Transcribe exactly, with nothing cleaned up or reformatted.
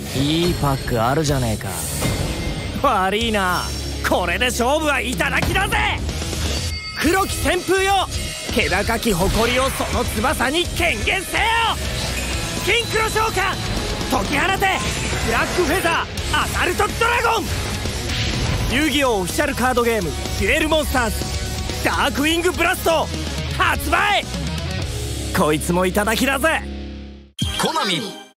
いいパックあるじゃねえか。悪いな、これで勝負は頂だぜ。黒き旋風よ、気高き誇りをその翼に権限せよ。金黒召喚解き放て、ブラックフェザーアサルトドラゴン。遊戯王オフィシャルカードゲームデュエルモンスターズダークウィングブラスト発売。こいつも頂だぜ。 コナミ